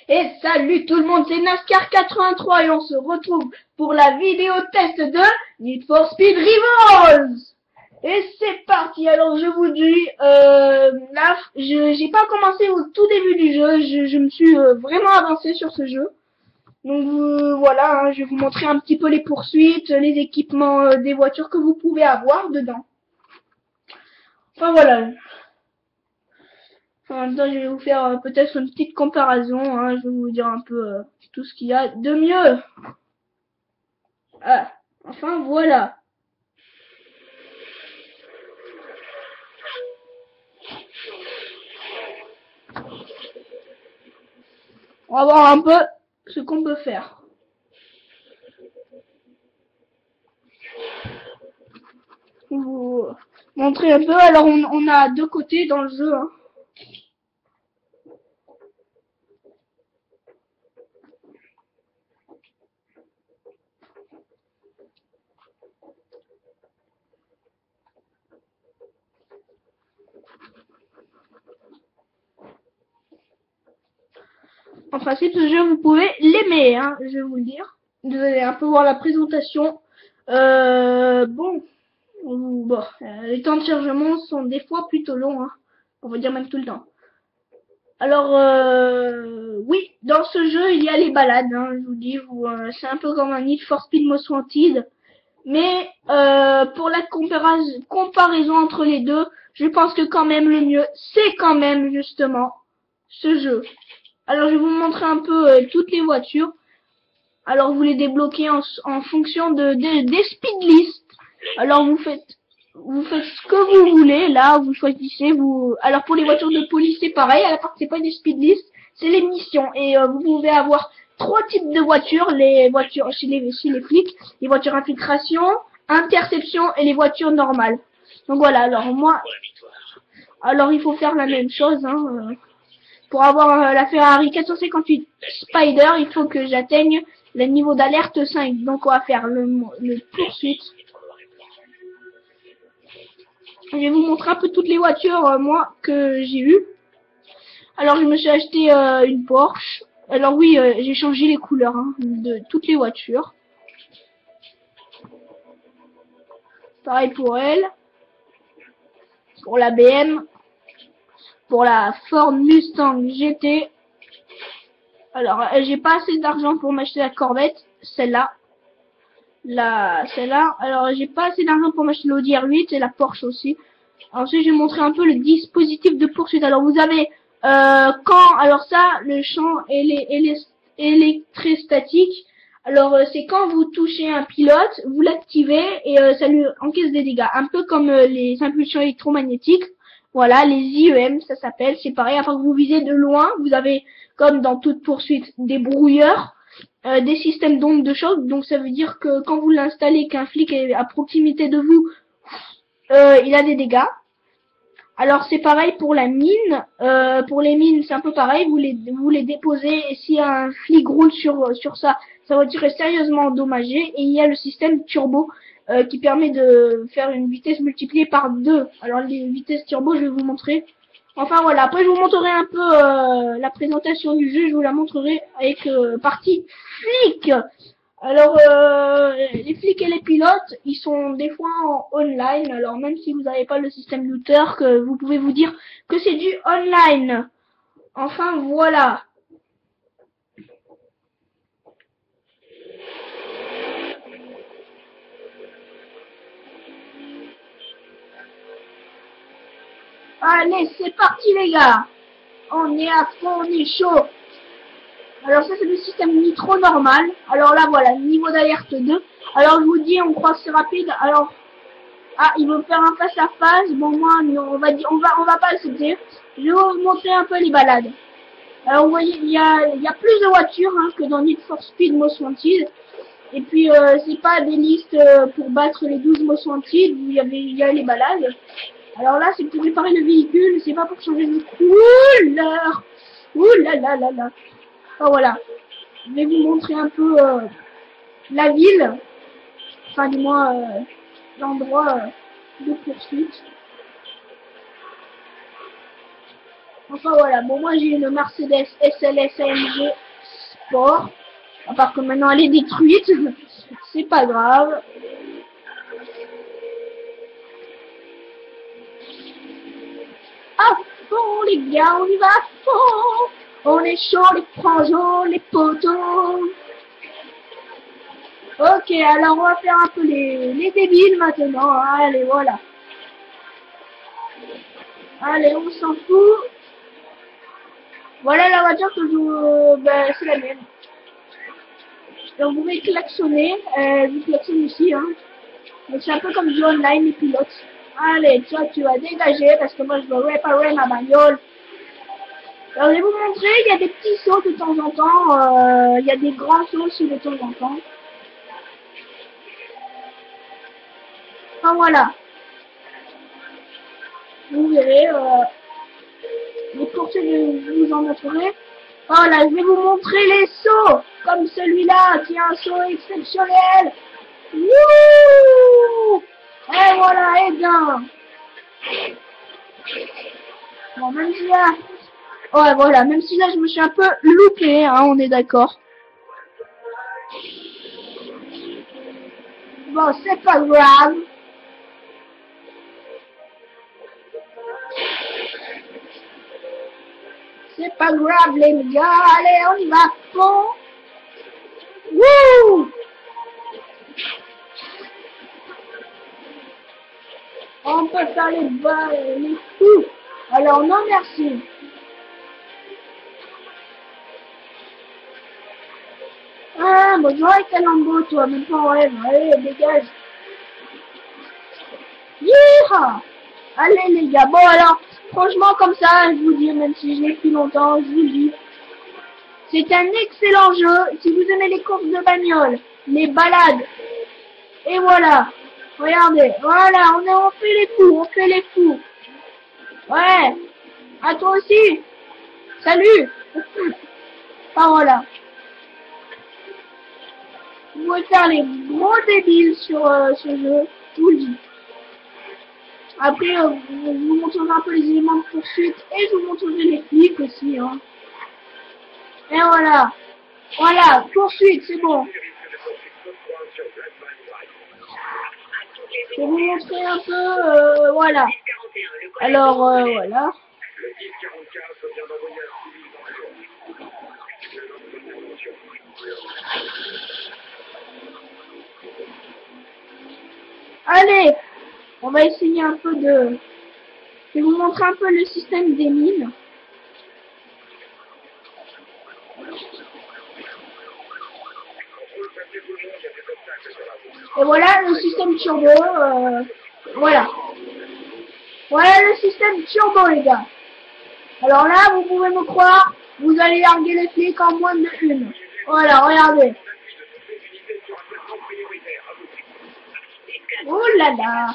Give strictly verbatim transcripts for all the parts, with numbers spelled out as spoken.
Et salut tout le monde, c'est NASCAR quatre-vingt-trois et on se retrouve pour la vidéo test de Need for Speed Rivals. Et c'est parti. Alors je vous dis, euh, là, je j'ai pas commencé au tout début du jeu, je, je me suis euh, vraiment avancé sur ce jeu. Donc euh, voilà, hein, je vais vous montrer un petit peu les poursuites, les équipements euh, des voitures que vous pouvez avoir dedans. Enfin voilà. En même temps, je vais vous faire euh, peut-être une petite comparaison, hein, je vais vous dire un peu euh, tout ce qu'il y a de mieux. Ah, enfin voilà. On va voir un peu ce qu'on peut faire. Vous montrer un peu. Alors on, on a deux côtés dans le jeu. Hein. En principe, ce jeu, vous pouvez l'aimer, hein, je vais vous le dire. Vous allez un peu voir la présentation. Euh, bon, bon euh, les temps de chargement sont des fois plutôt longs, hein, on va dire même tout le temps. Alors, euh, oui, dans ce jeu, il y a les balades, hein, je vous dis, vous, euh, c'est un peu comme un Need for Speed Most Wanted. Mais euh, pour la comparaison, comparaison entre les deux, je pense que quand même le mieux, c'est quand même justement ce jeu. Alors je vais vous montrer un peu euh, toutes les voitures. Alors vous les débloquez en, en fonction de, de des speed lists. Alors vous faites vous faites ce que vous voulez. Là vous choisissez vous. Alors pour les voitures de police c'est pareil. À la part c'est pas des speed lists, c'est les missions. Et euh, vous pouvez avoir trois types de voitures. Les voitures chez les chez les flics, les voitures infiltration, interception et les voitures normales. Donc voilà. Alors moi, alors il faut faire la même chose. Hein, euh. Pour avoir euh, la Ferrari quatre cent cinquante-huit Spider, il faut que j'atteigne le niveau d'alerte cinq. Donc on va faire le, le poursuite. Je vais vous montrer un peu toutes les voitures, euh, moi, que j'ai eues. Alors je me suis acheté euh, une Porsche. Alors oui, euh, j'ai changé les couleurs hein, de toutes les voitures. Pareil pour elle. Pour la B M. Pour la Ford Mustang G T. Alors, euh, j'ai pas assez d'argent pour m'acheter la Corvette, celle-là. La, celle-là. Alors, j'ai pas assez d'argent pour m'acheter l'Audi R huit et la Porsche aussi. Ensuite, je vais montrer un peu le dispositif de poursuite. Alors, vous avez, euh, quand, alors ça, le champ électrostatique. Alors, euh, c'est quand vous touchez un pilote, vous l'activez et euh, ça lui encaisse des dégâts. Un peu comme euh, les impulsions électromagnétiques. Voilà, les I E M, ça s'appelle. C'est pareil, après que vous visez de loin, vous avez, comme dans toute poursuite, des brouilleurs. Euh, des systèmes d'ondes de choc, donc ça veut dire que quand vous l'installez, qu'un flic est à proximité de vous, euh, il a des dégâts. Alors c'est pareil pour la mine, euh, pour les mines c'est un peu pareil, vous les vous les déposez et si un flic roule sur sur ça, sa voiture est sérieusement endommagée et il y a le système turbo euh, qui permet de faire une vitesse multipliée par deux. Alors les vitesses turbo je vais vous montrer. Enfin voilà, après je vous montrerai un peu euh, la présentation du jeu, je vous la montrerai avec euh, partie flic. Alors euh, les flics et les pilotes, ils sont des fois en online, alors même si vous n'avez pas le système looter, que vous pouvez vous dire que c'est du online. Enfin voilà. Allez, c'est parti les gars. On est à fond, on est chaud. Alors ça c'est le système nitro normal. Alors là voilà, niveau d'alerte deux. Alors je vous dis, on croit que c'est rapide. Alors ah, il veut faire un face à face. Bon moi, on va dire, on va, on va pas le sauter. Je vais vous montrer un peu les balades. Alors vous voyez, il y a, il y a plus de voitures hein, que dans Need for Speed Most Wanted. Et puis euh, c'est pas des listes euh, pour battre les douze Most Wanted. Il y avait, il y a les balades. Alors là, c'est pour réparer le véhicule, c'est pas pour changer de couleur. Ouh là là là là. Oh voilà. Je vais vous montrer un peu euh, la ville. Enfin du moins euh, l'endroit euh, de poursuite. Enfin voilà, bon moi j'ai une Mercedes S L S A M G Sport. À part que maintenant elle est détruite. C'est pas grave. À fond les gars, on y va à fond. On est chaud les frangins, les poteaux. Ok, alors on va faire un peu les, les débiles maintenant. Allez, voilà. Allez, on s'en fout. Voilà la voiture que je... Ben, c'est la mienne. Donc vous pouvez klaxonner. Euh, je klaxonne ici, hein. Donc c'est un peu comme du online, les pilotes. Allez, toi tu vas dégager parce que moi je dois réparer ma bagnole. Alors je vais vous montrer, il y a des petits sauts de temps en temps. Euh, il y a des grands sauts aussi de temps en temps. Enfin voilà. Vous verrez. Euh, les poursuites, je vous en montrerai. Voilà, je vais vous montrer les sauts, comme celui-là, qui est un saut exceptionnel. Wouh! Et voilà, et bien. Bon, même si là... Ouais, voilà, même si là, je me suis un peu loupé, hein, on est d'accord. Bon, c'est pas grave. C'est pas grave, les gars. Allez, on y va à fond. Wouh! On peut faire les bas, les fous. Alors, non, merci. Ah, bonjour avec ta lambeau, toi, même pas en rêve. Allez, dégage. Yeeha! Allez, les gars. Bon, alors, franchement, comme ça, je vous dis, même si je l'ai depuis longtemps, je vous le dis. C'est un excellent jeu. Si vous aimez les courses de bagnole, les balades, et voilà. Regardez, voilà, on, est, on fait les fous, on fait les fous. Ouais. À toi aussi. Salut. Ah, voilà. Vous pouvez faire les gros débiles sur euh, ce jeu, je vous le dis. Après, euh, je vous montrerai un peu les éléments de poursuite et je vous montrerai les flics aussi. Hein. Et voilà. Voilà, poursuite, c'est bon. Je vais vous montrer un peu, euh, voilà. Alors, euh, voilà. Allez, on va essayer un peu de... Je vais vous montrer un peu le système des mines. Et voilà le système turbo. Euh, voilà. Voilà le système turbo, les gars. Alors là, vous pouvez me croire, vous allez larguer les flics en moins de une. Voilà, regardez. Oh là là.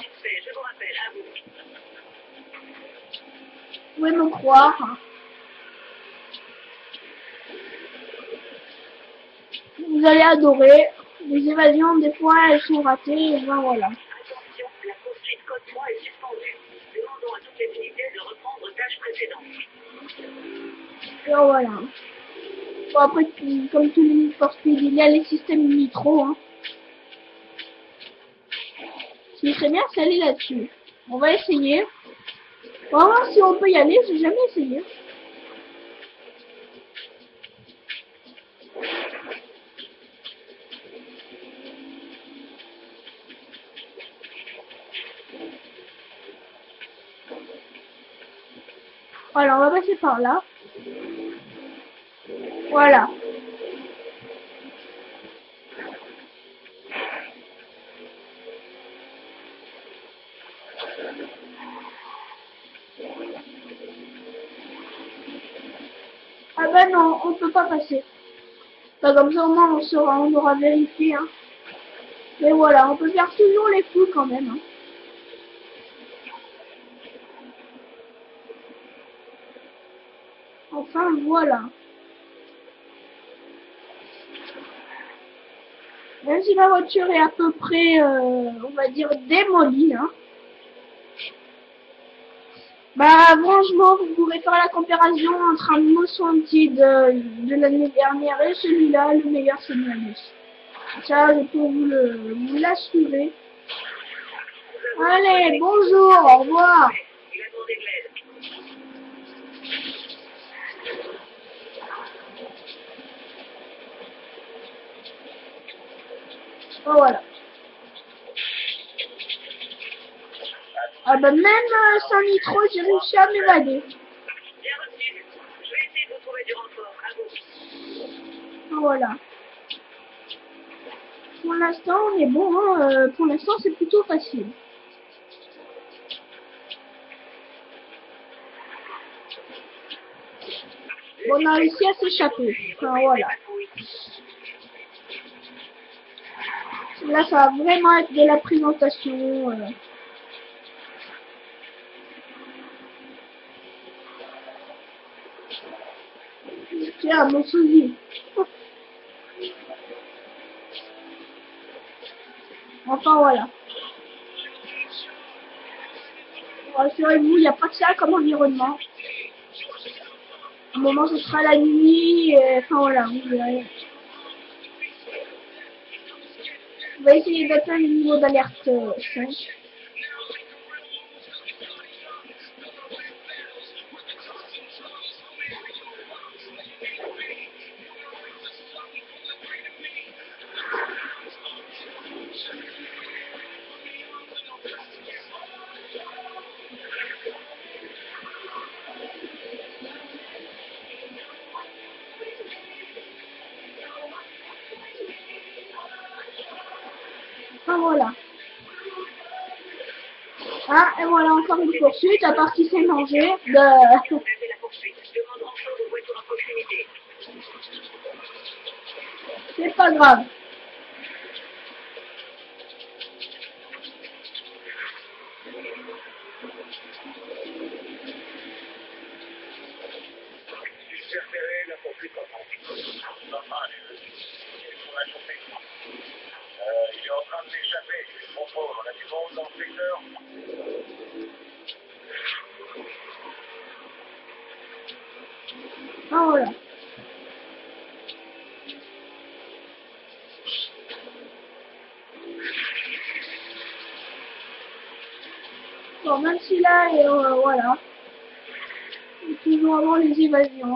Vous pouvez me croire. Vous allez adorer. Les évasions, des fois, elles sont ratées, et ben voilà. Attention, la poursuite code trois est suspendue. Demandons à toutes les unités de reprendre tâche précédente. Et voilà. Bon, après, comme tous les Need for Speed, il y a les systèmes nitro. Hein. Ce qui serait bien, c'est aller là-dessus. On va essayer. On va voir si on peut y aller, j'ai jamais essayé. Voilà, on va passer par là. Voilà. Ah bah non, on peut pas passer. Bah comme ça au moins on saura, on aura vérifié. Hein. Mais voilà, on peut faire toujours les fous quand même. Hein. Enfin voilà. Même si ma voiture est à peu près, euh, on va dire, démolie. Hein. Bah franchement, vous pourrez faire la comparaison entre un Most Wanted de, de l'année dernière et celui-là, le meilleur c'est Miamus. Ça, je peux vous le vous l'assurer. Allez, bonjour, au revoir. Il a demandé de l'aide. Oh, voilà. Ah bah même euh, sans nitro, j'ai réussi à m'évader. Bien reçu. Je vais essayer de vous trouver du renfort. À vous. Voilà. Pour l'instant, on est bon. Hein. Euh, pour l'instant, c'est plutôt facile. On a réussi à s'échapper. Enfin, voilà. Là, ça va vraiment être de la présentation. Euh. Tiens, mon souci. Enfin, voilà. Rassurez-vous, il n'y a pas que ça comme environnement. À un moment, ce sera la nuit. Et... Enfin, voilà. Vous verrez. On va essayer d'atteindre le niveau d'alerte euh, cinq. Enfin, voilà. Ah, et voilà encore une poursuite, à part qu'il s'est mangé de... Regardez la poursuite. Demande renfort aux voitures à proximité. C'est pas grave. Super serré, la poursuite commence. Normal. Pour la journée. Euh, il est en train de s'échapper. Bon, pauvre, on a du monde dans le secteur. Ah, voilà. Bon, même si là, et, euh, voilà. Il faut toujours avoir les évasions.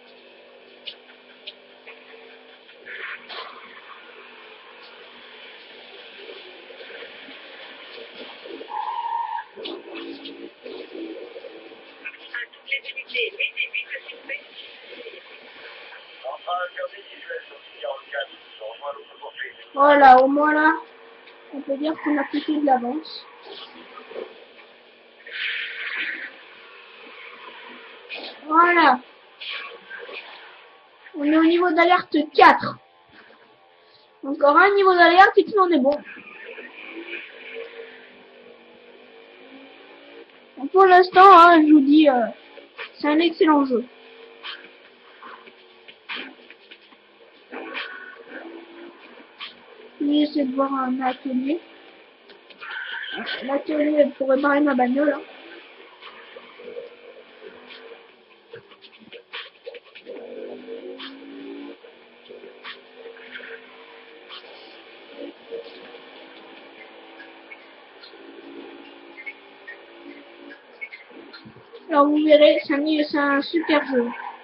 À toutes les unités, mettez vite le suspect. Enfin, regardez visuel sur le quarante-quatre. Je rejoins l'autre poursuite. Voilà, au moins là, on peut dire qu'on a plutôt de l'avance. Voilà. On est au niveau d'alerte quatre. Encore un niveau d'alerte et puis on est bon. Donc pour l'instant, hein, je vous dis, euh, c'est un excellent jeu. Je vais essayer de voir un atelier. L'atelier pour réparer ma bagnole. Hein. Alors vous verrez, c'est un, c'est un super jeu.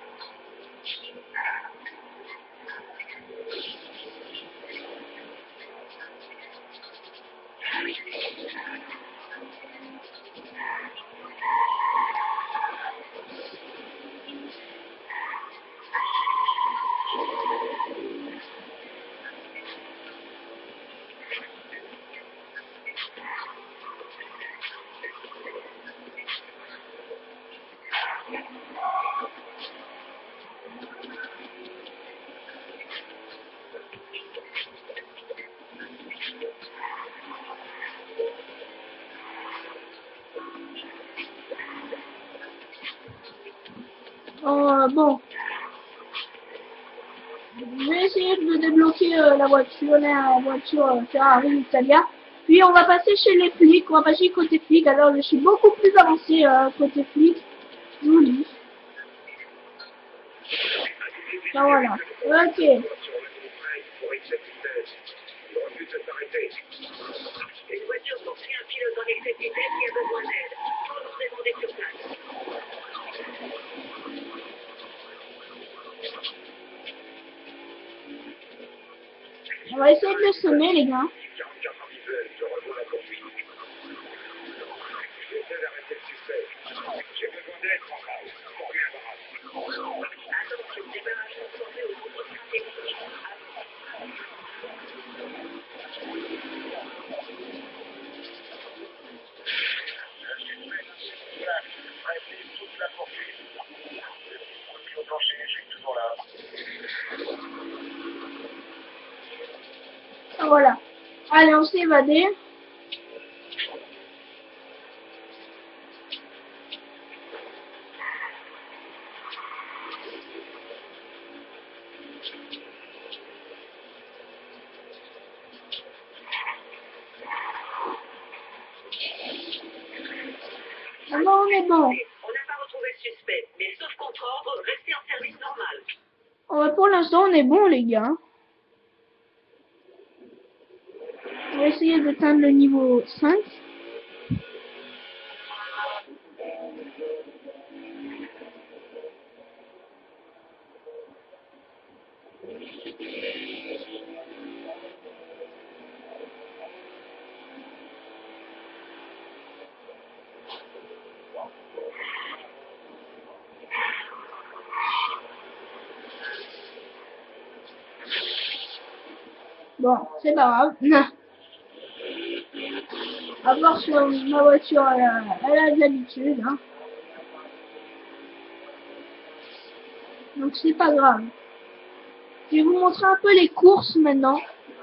Euh, bon. Je vais essayer de débloquer euh, la voiture, la voiture euh, Ferrari Italia. Puis on va passer chez les flics, on va passer côté flic. Alors je suis beaucoup plus avancé euh, côté flic. Je vous le dis. Ben voilà. Ok. Une voiture poursuit un pilote en excès de vitesse qui a besoin d'aide. Force demandée sur place. On va essayer de le semer, les gars. quarante-quatre en visuel, je rejoins la poursuite. J'essaie d'arrêter le suspect. J'ai besoin d'aide, centrale. Formez un barrage. Attention, des barrages sont formés au nombre stratégique. Le suspect précise toute la poursuite. Je suis au plancher, je suis toujours là. Voilà. Allez, on s'est évadé. Ah non, on est bon. On n'a pas retrouvé le suspect, mais sauf contre ordre, restez en service normal. Oh, bah, pour l'instant, on est bon, les gars. On va essayer d'atteindre le niveau cinq. Bon, c'est pas grave. À voir sur ma voiture, elle a, elle a de l'habitude. Hein. Donc c'est pas grave. Je vais vous montrer un peu les courses maintenant.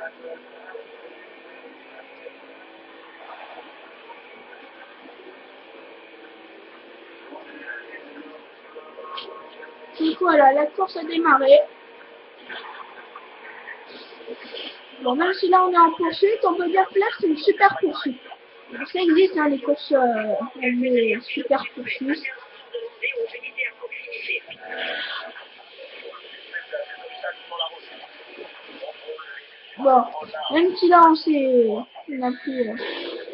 Donc voilà, la course a démarré. Bon, même si là on est en poursuite, on peut dire que là c'est une super poursuite. Ça existe, hein, les courses, euh, les super poursuites. Demandez aux unités à proximité. Bon, même si là on s'est... On a pris... Euh,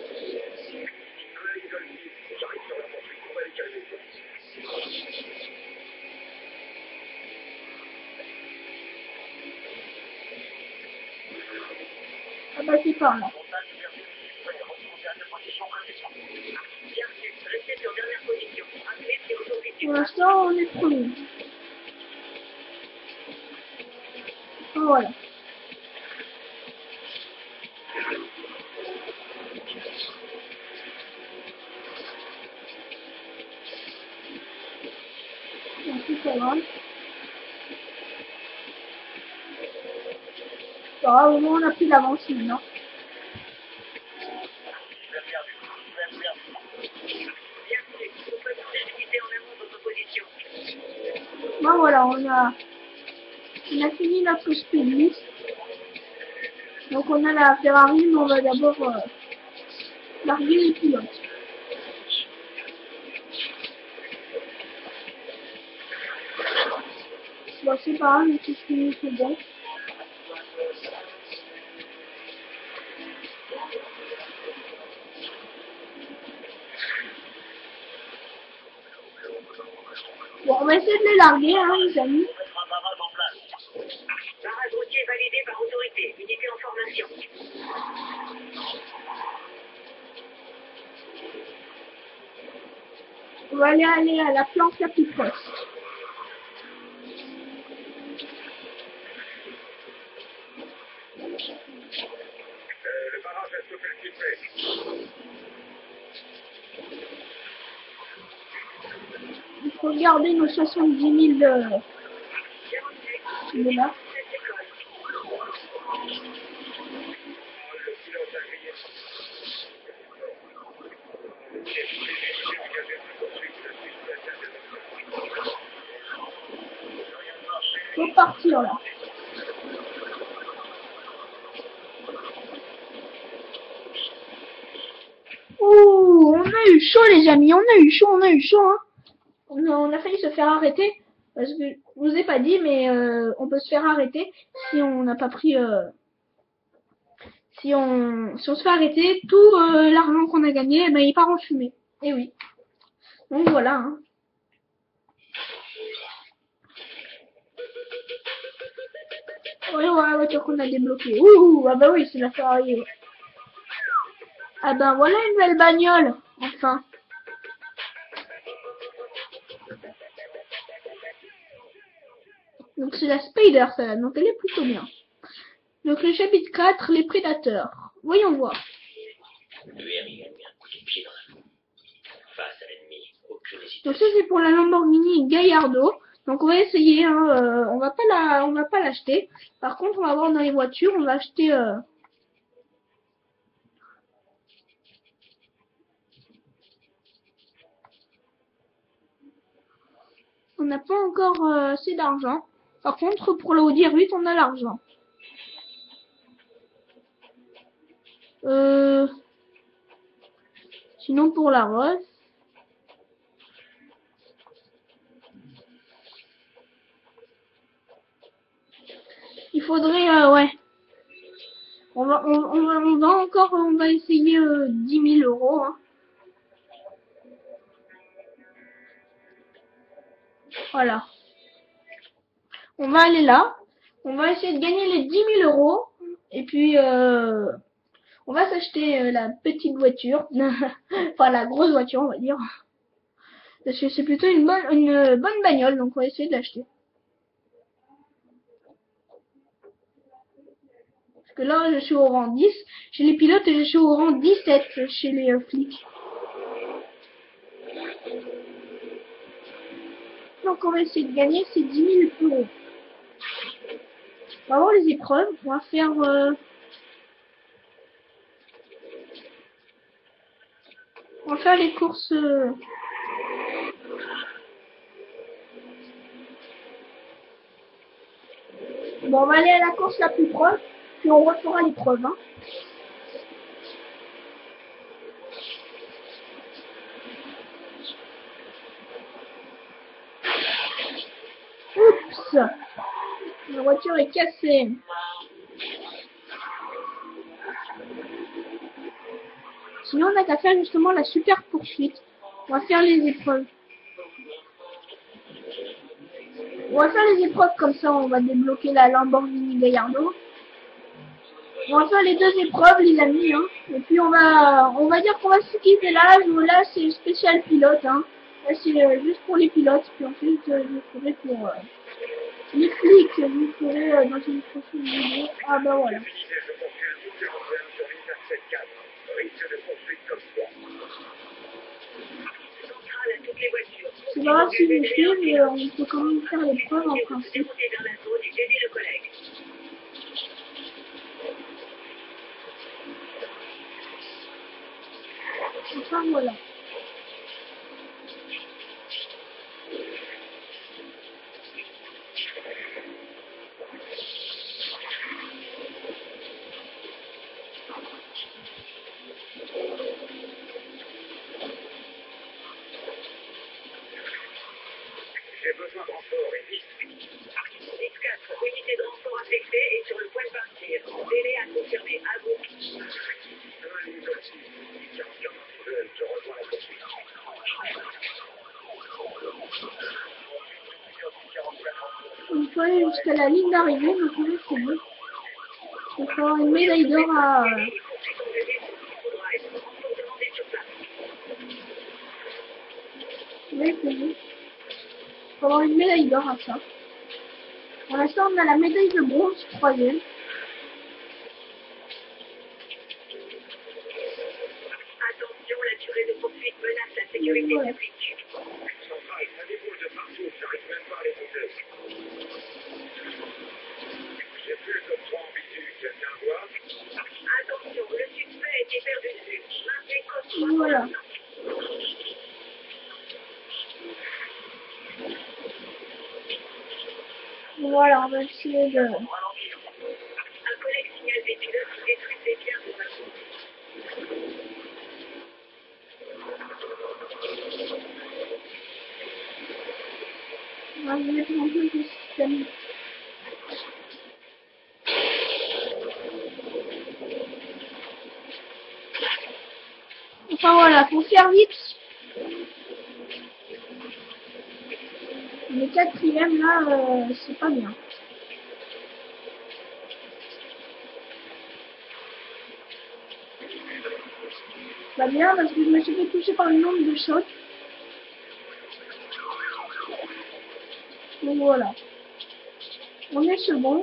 à passer par là. Bien sûr, restez sur dernière position. Appelez si aujourd'hui Pour l'instant, on est premier. Oh, voilà. Donc, c'est pas grave. Bon, au moins, on a pris l'avance maintenant. Bon, voilà, on a, on a fini notre speed list. Donc, on a la Ferrari, mais on va d'abord euh, larguer les pilotes. Bon, c'est pas grave, mais tout ce qui est bon. Bon, on va essayer de les larguer, hein, les amis. Barrage routier validé par autorité. Unité en formation. On va aller aller à la planque la plus proche. Euh, le barrage est stoppé le suspect. Il faut garder nos soixante-dix mille euh, de là. Le pilote a grillé. Faut partir là. eu chaud les amis, on a eu chaud, on a eu chaud. Hein. On, a, on a failli se faire arrêter. Parce que je vous ai pas dit, mais euh, on peut se faire arrêter si on n'a pas pris... Euh, si, on, si on se fait arrêter, tout euh, l'argent qu'on a gagné, eh ben, il part en fumée. Et oui. Donc voilà. Hein. Oui, voilà la voiture qu'on a débloquée. Ouh, ah bah oui, c'est la Ferrari. Ah ben voilà une belle bagnole. Enfin. Donc c'est la Spider, ça. Donc elle est plutôt bien. Donc le chapitre quatre, les prédateurs. Voyons voir. Donc ça c'est pour la Lamborghini Gallardo. Donc on va essayer, hein, euh, on va pas la, on va pas l'acheter. Par contre on va voir dans les voitures, on va acheter. Euh... On n'a pas encore euh, assez d'argent. Par contre pour l'Audi R huit on a l'argent. Euh... Sinon pour la Rose. Il faudrait, euh, ouais. On va, on, on, va, on va encore, on va essayer euh, dix mille euros. Hein. Voilà. On va aller là. On va essayer de gagner les dix mille euros. Et puis, euh, on va s'acheter euh, la petite voiture. Enfin, la grosse voiture, on va dire. Parce que c'est plutôt une bonne, une bonne bagnole. Donc, on va essayer de l'acheter. Parce que là, je suis au rang dix chez les pilotes et je suis au rang dix-sept chez les euh, flics. Donc, on va essayer de gagner ces dix mille euros. On va voir les épreuves. On va faire... Euh, on va faire les courses... Euh, Bon, on va aller à la course la plus proche, puis on refera l'épreuve. Hein. Oups! La voiture est cassée. Sinon, on n'a qu'à faire justement la super poursuite. On va faire les épreuves. On va faire les épreuves comme ça, on va débloquer la Lamborghini Gallardo. On va faire les deux épreuves, les amis. Hein. Et puis, on va on va dire qu'on va se quitter là. Là, c'est spécial pilote. Hein. Là, c'est euh, juste pour les pilotes. Puis ensuite, euh, je ferai pour... Euh, les flics, je vous ferai euh, dans une prochaine vidéo. Ah bah voilà. C'est pas grave si vous suivez, on peut quand même faire l'épreuve en principe. Enfin voilà. J'ai besoin de renfort et vite. six quatre, unité de renfort affectée et sur le point de partir. Délai à confirmer. À vous. Je rejoins la poursuite. Il faut aller jusqu'à la ligne d'arrivée, donc là c'est bon. Il faut avoir une médaille d'or à... Oui, c'est bon. Il faut avoir une médaille d'or à ça. Pour l'instant, on a la médaille de bronze, troisième. Attention, la durée de poursuite menace la sécurité Ouais. publique. Ça déboule de partout, j'arrive même pas à les monter. J'ai plus le top trois en bitu, quelqu'un le voit? Attention, le suspect a été perdu de vue. Maintenez code trois. Voilà. Voilà, on va essayer de... Un collègue signale des pilotes qui détruisent des biens de ma On va mettre en place le système. Enfin voilà, faut faire vite. Le quatrième là, euh, c'est pas bien. Pas bien parce que je me suis fait toucher par une onde de choc. Donc voilà. On est second.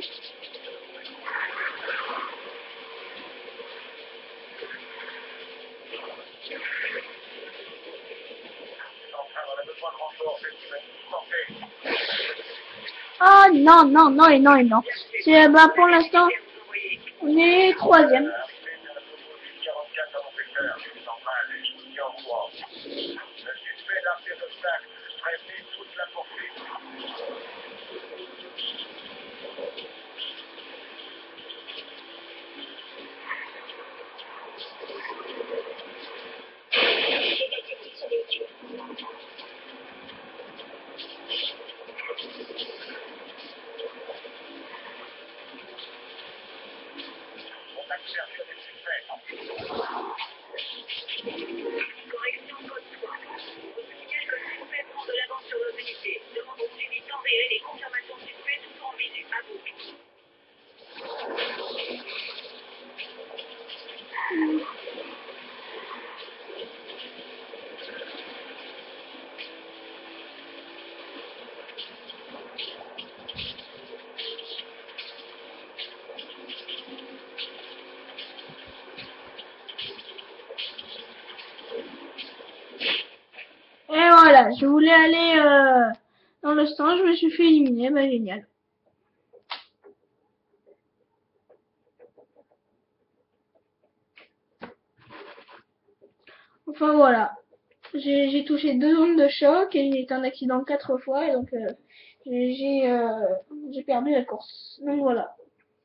Ah non, non, non et non et non. C'est bah pour l'instant, on est troisième. Correction code trois. Au signal que le suspect prend de l'avance sur nos unités. Demande au suivi temps réel et confirmation suspect tout en visu. À vous. Et voilà, je voulais aller euh, dans le stand, je me suis fait éliminer, bah génial. Enfin voilà, j'ai touché deux ondes de choc et j'ai été en accident quatre fois et donc euh, j'ai euh, j'ai perdu la course. Donc voilà.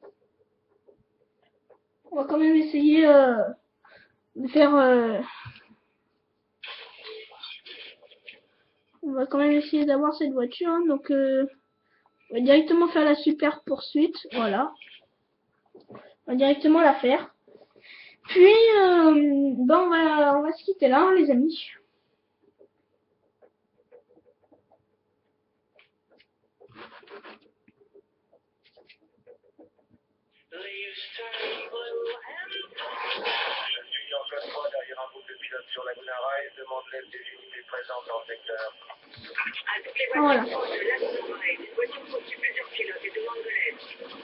On va quand même essayer euh, de faire... Euh, on va quand même essayer d'avoir cette voiture. Hein, donc euh, on va directement faire la super poursuite. Voilà. On va directement la faire. Puis, euh, ben on va, on va se quitter là, hein, les amis. Je suis en code trois derrière un groupe de pilotes sur la Gunara et demande l'aide des unités présentes dans le secteur. À toutes les Voilà. voitures proches de la Gunara, une voiture poursuit plusieurs pilotes et demande de l'aide.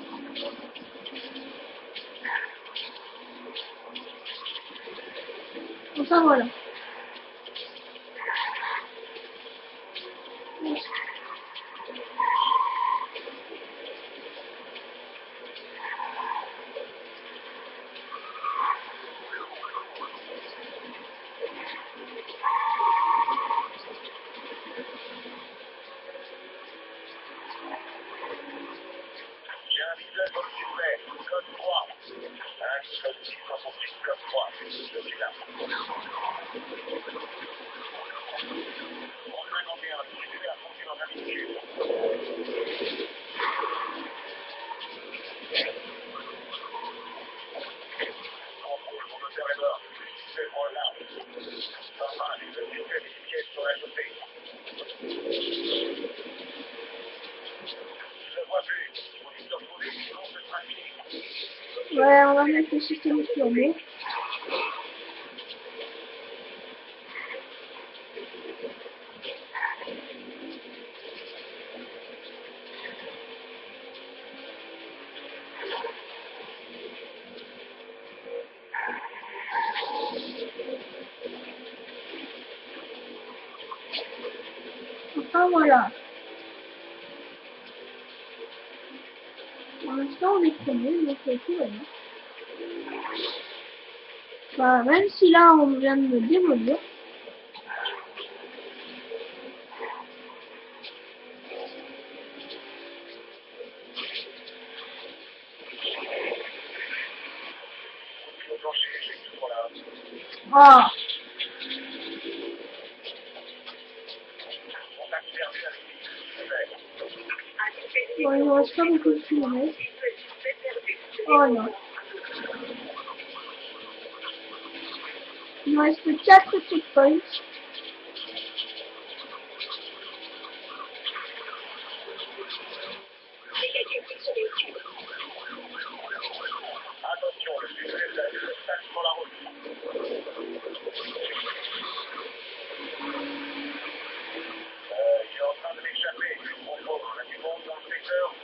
Enfin voilà. J'ai un visuel sur le suspect, code trois. Un code six soixante-huit, code trois. Je suis là. Route cinquante et un, le suspect a foncé dans un véhicule. Contrôle, mon moteur est mort. Le suspect prend le large. Normal, le suspect met une pièce sur la chaussée. Je ne vois plus. Il faut vite le retrouver, sinon ce sera fini. Ouais, on va mettre le système turbo. Enfin voilà. Pour l'instant on est premier, donc euh, tout va bien. Bah, même si là on vient de me démolir. Au plancher, j'ai toujours là. Ah, Contact perdu avec lui. Bon, il ne reste pas beaucoup de kilomètres. Oh non. Il me reste quatre checkpoints. Attention, le sujet de la passe sur la route. Euh, il est en train de m'échapper. Bon, bon, on a du monde dans le secteur.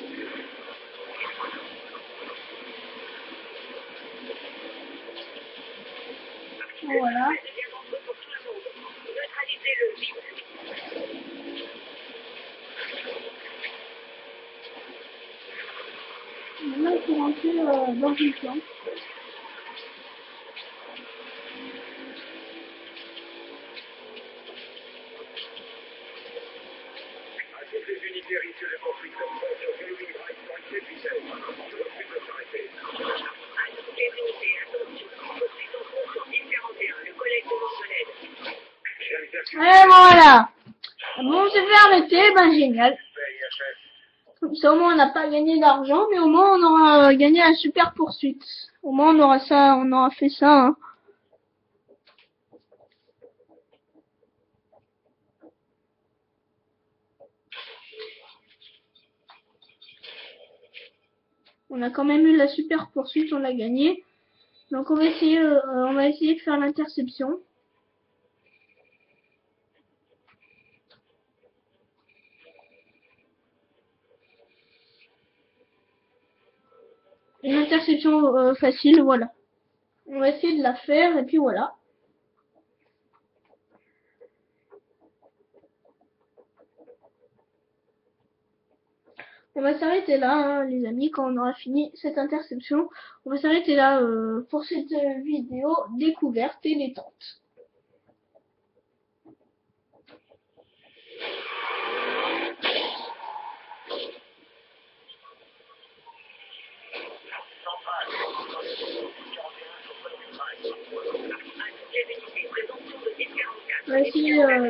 Voilà. Maintenant, il faut rentrer euh, dans une planque. À toutes les unités risquent de conflit comme ça sur Greenwich Drive pour une vitesse. Je refuse de s'arrêter. À toutes les unités, attention. Conflit en cours sur mille quarante et un. Le collègue demande de l'aide. Et voilà. Bon, on s'est fait arrêter, ben génial. Comme ça, au moins, on n'a pas gagné d'argent, mais au moins, on aura euh, gagné la super poursuite. Au moins, on aura ça, on aura fait ça, hein. On a quand même eu la super poursuite, on l'a gagné. Donc, on va essayer, euh, on va essayer de faire l'interception. Une interception euh, facile, voilà. On va essayer de la faire, et puis voilà. On va s'arrêter là, hein, les amis, quand on aura fini cette interception. On va s'arrêter là euh, pour cette euh, vidéo découverte et détente. On va essayer... Euh,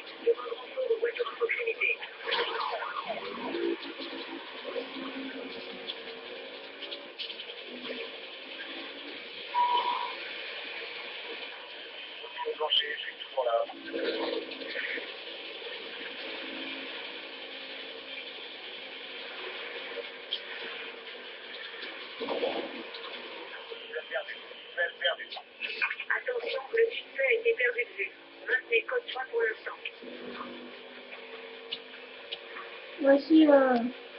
Je suis toujours là. Attention, le suspect a été perdu de vue. Maintenez code trois pour l'instant. voici... Euh,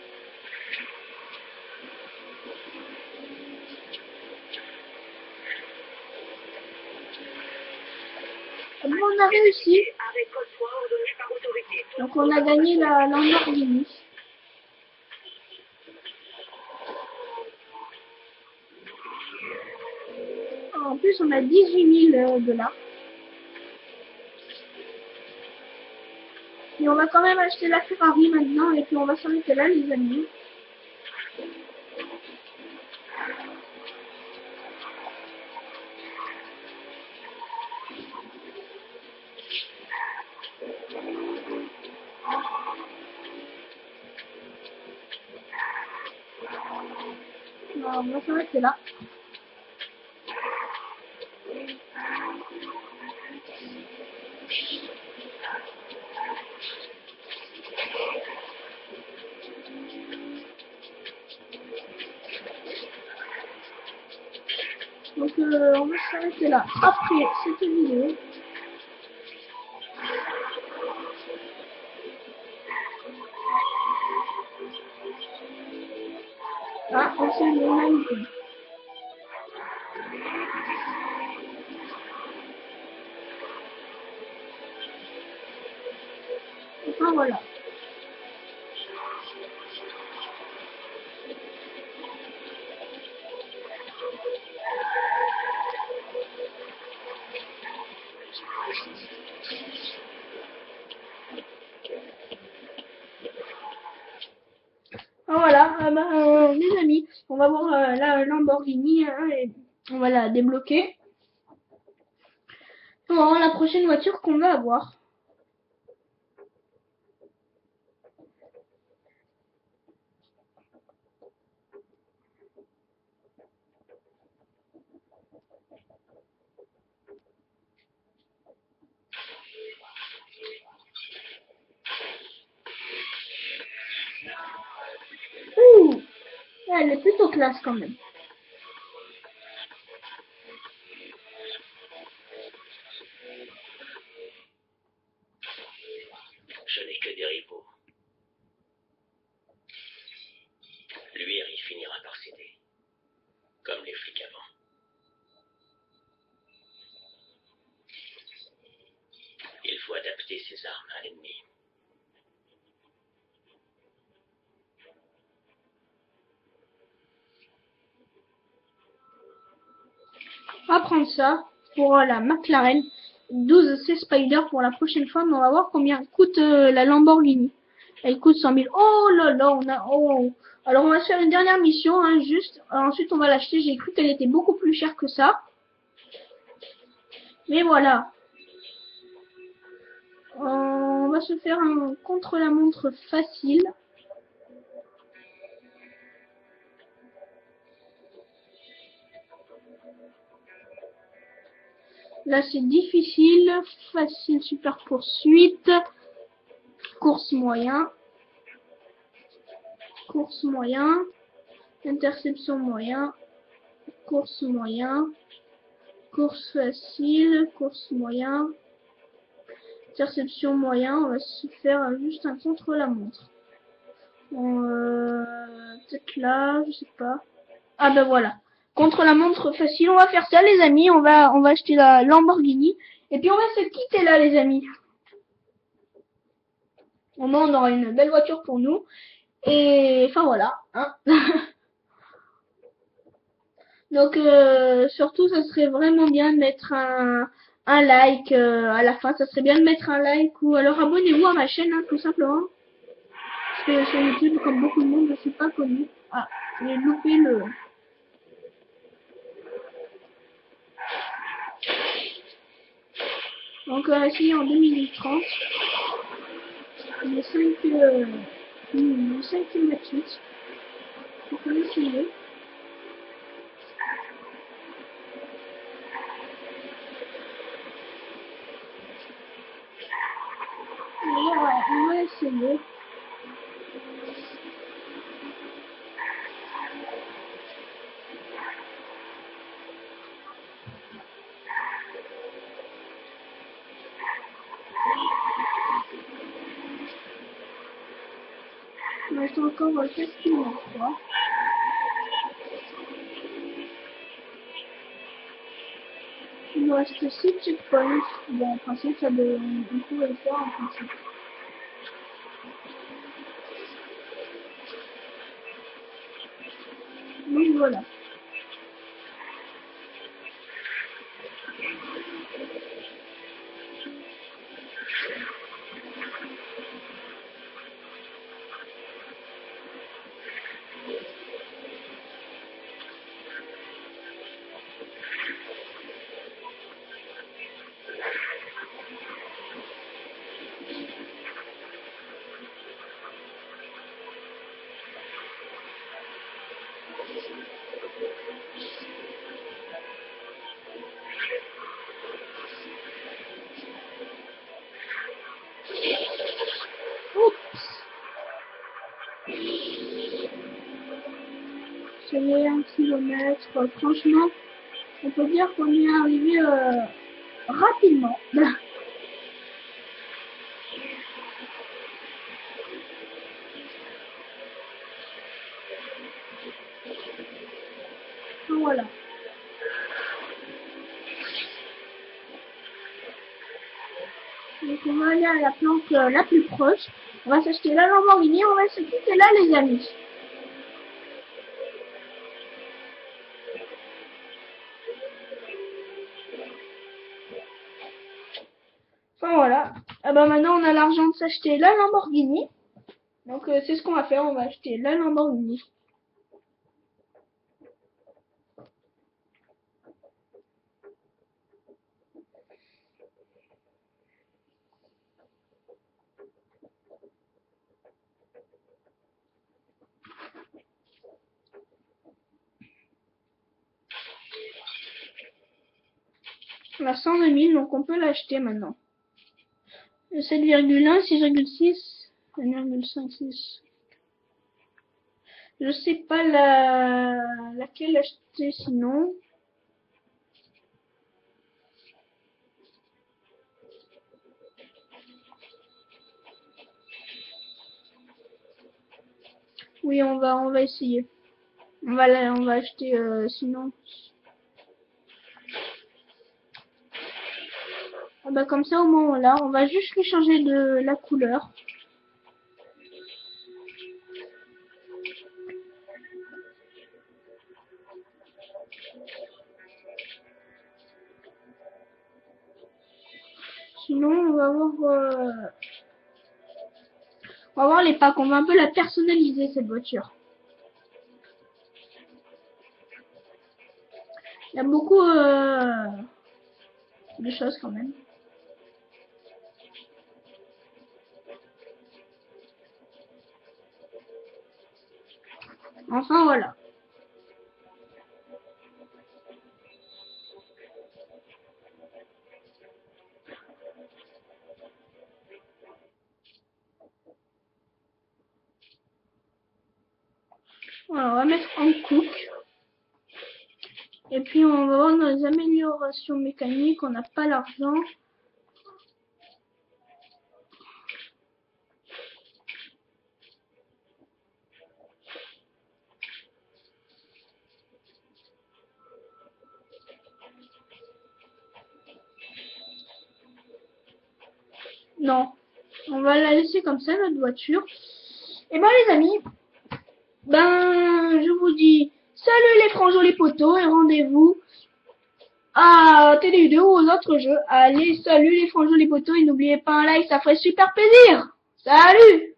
bon, on a réussi. Donc on a gagné la Lamborghini. En plus, on a dix-huit mille dollars. Et on va quand même acheter la Ferrari maintenant, et puis on va s'arrêter là, les amis. Alors, on va s'arrêter là. Donc euh, on va s'arrêter là après cette vidéo. Ah, on s'est mis on a une pub. Enfin voilà. Ah, voilà, ah, bah, euh, les amis, on va voir euh, la Lamborghini hein, et on va la débloquer. On va voir la prochaine voiture qu'on va avoir. elle est plutôt classe quand même. Je n'ai que des rivaux. Lui, il finira par céder. Comme les flics avant. Il faut adapter ses armes à l'ennemi. On va prendre ça pour la McLaren douze C Spider pour la prochaine fois, mais on va voir combien coûte euh, la Lamborghini. Elle coûte cent mille. Oh là là, on a... Oh. Alors on va se faire une dernière mission, hein, juste. Alors, ensuite on va l'acheter. J'ai cru qu'elle était beaucoup plus chère que ça. Mais voilà. On va se faire un contre-la-montre facile. Là c'est difficile. Facile, super poursuite. Course moyen. Course moyen. Interception moyen. Course moyen. Course facile. Course moyen. Interception moyen. On va se faire juste un contre-la-montre. Euh, peut-être là, je sais pas. Ah ben voilà. Contre la montre facile, on va faire ça les amis, on va on va acheter la Lamborghini et puis on va se quitter là les amis. Au moins on aura une belle voiture pour nous et enfin voilà, hein. Donc euh, surtout ça serait vraiment bien de mettre un un like euh, à la fin, ça serait bien de mettre un like ou alors abonnez-vous à ma chaîne hein, tout simplement. Parce que sur YouTube comme beaucoup de monde je suis pas connu. Ah, j'ai loupé le Donc euh, ici en deux minutes trente, il est cinq kilomètres huit. On peut essayer. On va, on va essayer. Il reste encore quatre kilomètres trois. Il nous reste six checkpoints. Bon, en principe, ça devrait, on pourrait le faire en principe. Oui, voilà. C'est un kilomètre. Franchement, on peut dire qu'on y est arrivé euh, rapidement. Voilà. Donc on va aller à la planque euh, la plus proche. On va s'acheter la Lamborghini. On va se quitter là les amis. Enfin voilà. Ah bah maintenant on a l'argent de s'acheter la Lamborghini. Donc euh, c'est ce qu'on va faire. On va acheter la Lamborghini. On a cent deux mille, donc on peut l'acheter maintenant. sept virgule un, six virgule six, un virgule cinq six. Je sais pas la laquelle acheter sinon. Oui, on va on va essayer. On va la- on va acheter euh, sinon. Ah bah comme ça au moins là, on va juste lui changer de la couleur. Sinon on va voir euh, on va voir les packs, on va un peu la personnaliser cette voiture. Il y a beaucoup euh, de choses quand même. Enfin voilà. Voilà, on va mettre en cook. Et puis on va voir dans les améliorations mécaniques, on n'a pas l'argent. Non, on va la laisser comme ça notre voiture. Et ben les amis, ben je vous dis salut les frangeaux les potos et rendez-vous à télé vidéo ou aux autres jeux. Allez, salut les frangeaux les potos et n'oubliez pas un like, ça ferait super plaisir. Salut!